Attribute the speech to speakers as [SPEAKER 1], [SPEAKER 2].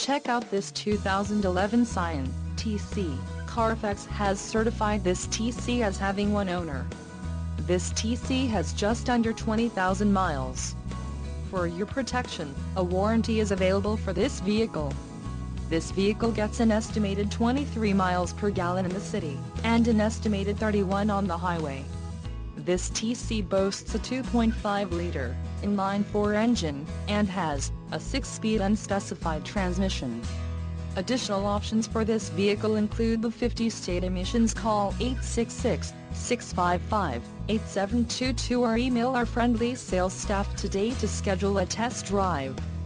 [SPEAKER 1] Check out this 2011 Scion TC. Carfax has certified this TC as having one owner. This TC has just under 20,000 miles. For your protection, a warranty is available for this vehicle. This vehicle gets an estimated 23 miles per gallon in the city, and an estimated 31 on the highway. This TC boasts a 2.5-liter, inline-4 engine, and has a 6-speed unspecified transmission. Additional options for this vehicle include the 50-state emissions. Call 866-655-8722 or email our friendly sales staff today to schedule a test drive.